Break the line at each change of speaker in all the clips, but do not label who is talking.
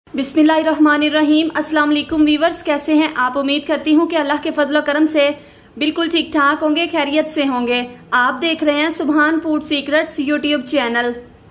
बिस्मिल्लाहिर्रहमानिर्रहीम। अस्सलाम वालेकुम वीवर्स, कैसे हैं आप? उम्मीद करती हूँ कि अल्लाह के फजल करम से बिल्कुल ठीक ठाक होंगे, खैरियत से होंगे। आप देख रहे हैं Subhan food secrets YouTube channel.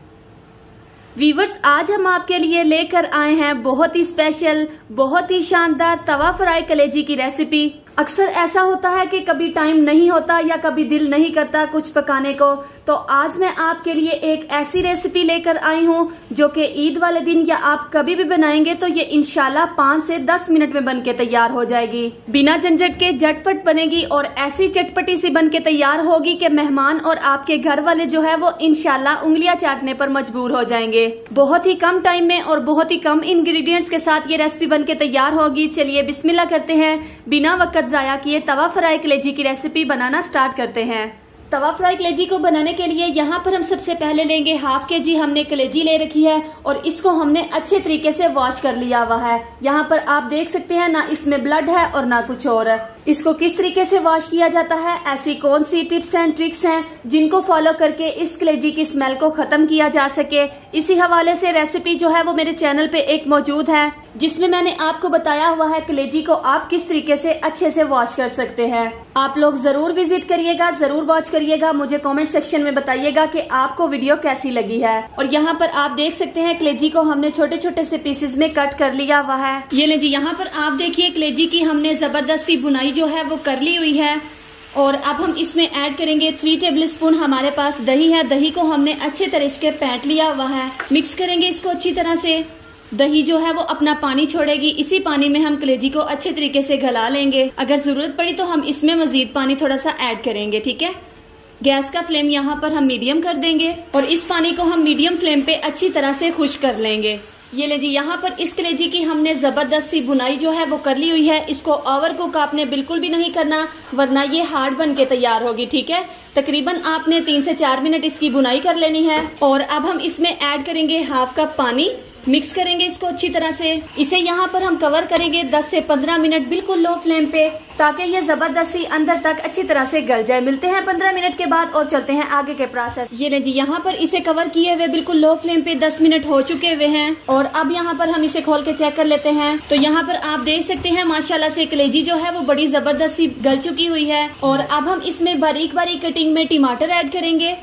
Viewers, आज हम आपके लिए लेकर आए हैं बहुत ही स्पेशल, बहुत ही शानदार तवा फ्राई कलेजी की रेसिपी। अक्सर ऐसा होता है कि कभी टाइम नहीं होता या कभी दिल नहीं करता कुछ पकाने को, तो आज मैं आपके लिए एक ऐसी रेसिपी लेकर आई हूँ जो कि ईद वाले दिन या आप कभी भी बनाएंगे तो ये इंशाल्लाह 5 से 10 मिनट में बनके तैयार हो जाएगी। बिना झंझट के झटपट बनेगी और ऐसी चटपटी सी बनके तैयार होगी कि मेहमान और आपके घर वाले जो है वो इंशाल्लाह उंगलियां चाटने पर मजबूर हो जाएंगे। बहुत ही कम टाइम में और बहुत ही कम इंग्रेडिएंट्स के साथ ये रेसिपी बनके तैयार होगी। चलिए बिस्मिल्लाह करते हैं, बिना वक्त जाया किए तवा फ्राई कलेजी की रेसिपी बनाना स्टार्ट करते हैं। तवा फ्राई कलेजी को बनाने के लिए यहाँ पर हम सबसे पहले लेंगे हाफ के जी हमने कलेजी ले रखी है और इसको हमने अच्छे तरीके से वॉश कर लिया हुआ है। यहाँ पर आप देख सकते हैं ना इसमें ब्लड है और ना कुछ और। इसको किस तरीके से वॉश किया जाता है, ऐसी कौन सी टिप्स एंड ट्रिक्स हैं जिनको फॉलो करके इस कलेजी की स्मेल को खत्म किया जा सके, इसी हवाले से रेसिपी जो है वो मेरे चैनल पे एक मौजूद है जिसमें मैंने आपको बताया हुआ है कलेजी को आप किस तरीके से अच्छे से वॉश कर सकते हैं। आप लोग जरूर विजिट करिएगा, जरूर वॉच करिएगा, मुझे कमेंट सेक्शन में बताइएगा कि आपको वीडियो कैसी लगी है। और यहाँ पर आप देख सकते हैं कलेजी को हमने छोटे छोटे से पीसेस में कट कर लिया हुआ है। ये ले जी, यहाँ पर आप देखिए कलेजी की हमने जबरदस्त सी बुनाई जो है वो कर ली हुई है। और अब हम इसमें ऐड करेंगे 3 टेबल स्पून हमारे पास दही है। दही को हमने अच्छे तरह से फेंट लिया हुआ है। मिक्स करेंगे इसको अच्छी तरह से। दही जो है वो अपना पानी छोड़ेगी, इसी पानी में हम कलेजी को अच्छे तरीके से गला लेंगे। अगर जरूरत पड़ी तो हम इसमें मजीद पानी थोड़ा सा ऐड करेंगे, ठीक है। गैस का फ्लेम यहाँ पर हम मीडियम कर देंगे और इस पानी को हम मीडियम फ्लेम पे अच्छी तरह से खुश्क कर लेंगे। ये ले जी, यहाँ पर इस कलेजी की हमने जबरदस्त सी बुनाई जो है वो कर ली हुई है। इसको ओवर कुक आपने बिल्कुल भी नहीं करना वरना ये हार्ड बन के तैयार होगी, ठीक है। तकरीबन आपने 3 से 4 मिनट इसकी बुनाई कर लेनी है। और अब हम इसमें ऐड करेंगे हाफ कप पानी। मिक्स करेंगे इसको अच्छी तरह से। इसे यहाँ पर हम कवर करेंगे 10 से 15 मिनट बिल्कुल लो फ्लेम पे, ताकि ये जबरदस्ती अंदर तक अच्छी तरह से गल जाए। मिलते हैं 15 मिनट के बाद और चलते हैं आगे के प्रोसेस। ये ले जी, यहाँ पर इसे कवर किए हुए बिल्कुल लो फ्लेम पे 10 मिनट हो चुके हुए हैं। और अब यहाँ पर हम इसे खोल के चेक कर लेते हैं। तो यहाँ पर आप देख सकते हैं माशाल्लाह से कलेजी जो है वो बड़ी जबरदस्ती गल चुकी हुई है। और अब हम इसमें बारीक बारीक कटिंग में टमाटर ऐड करेंगे।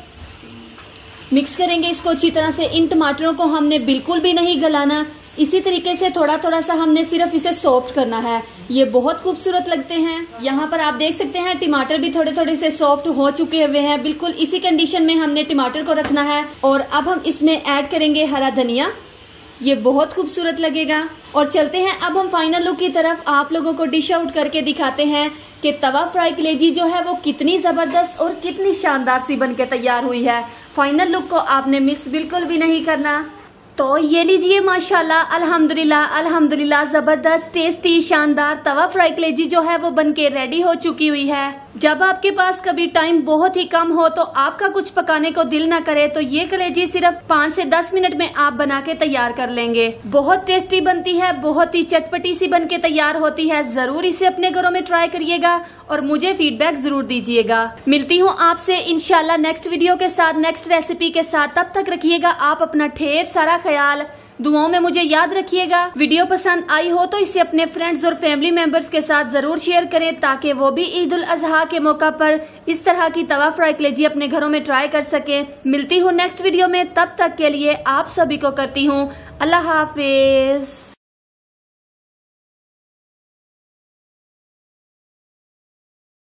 मिक्स करेंगे इसको अच्छी तरह से। इन टमाटरों को हमने बिल्कुल भी नहीं गलाना, इसी तरीके से थोड़ा थोड़ा सा हमने सिर्फ इसे सॉफ्ट करना है। ये बहुत खूबसूरत लगते हैं। यहाँ पर आप देख सकते हैं टमाटर भी थोड़े थोड़े से सॉफ्ट हो चुके हुए हैं। बिल्कुल इसी कंडीशन में हमने टमाटर को रखना है। और अब हम इसमें ऐड करेंगे हरा धनिया, ये बहुत खूबसूरत लगेगा। और चलते हैं अब हम फाइनल लुक की तरफ। आप लोगों को डिश आउट करके दिखाते हैं कि तवा फ्राई कलेजी जो है वो कितनी जबरदस्त और कितनी शानदार सी बन के तैयार हुई है। फाइनल लुक को आपने मिस बिल्कुल भी नहीं करना। तो ये लीजिए माशाल्लाह, अल्हम्दुलिल्लाह अल्हम्दुलिल्लाह, जबरदस्त टेस्टी शानदार तवा फ्राई कलेजी जो है वो बनके रेडी हो चुकी हुई है। जब आपके पास कभी टाइम बहुत ही कम हो तो आपका कुछ पकाने को दिल ना करे तो ये कलेजी सिर्फ 5 से 10 मिनट में आप बना के तैयार कर लेंगे। बहुत टेस्टी बनती है, बहुत ही चटपटी सी बनके तैयार होती है। जरूर इसे अपने घरों में ट्राई करिएगा और मुझे फीडबैक जरूर दीजिएगा। मिलती हूँ आपसे इंशाल्लाह नेक्स्ट वीडियो के साथ, नेक्स्ट रेसिपी के साथ। तब तक रखिएगा आप अपना ढेर सारा ख्याल, दुआओं में मुझे याद रखिएगा। वीडियो पसंद आई हो तो इसे अपने फ्रेंड्स और फैमिली मेंबर्स के साथ जरूर शेयर करें ताकि वो भी ईद उल अजहा के मौका पर इस तरह की तवा फ्राई कलेजी अपने घरों में ट्राई कर सके। मिलती हूँ नेक्स्ट वीडियो में, तब तक के लिए आप सभी को करती हूँ अल्लाह हाफिज।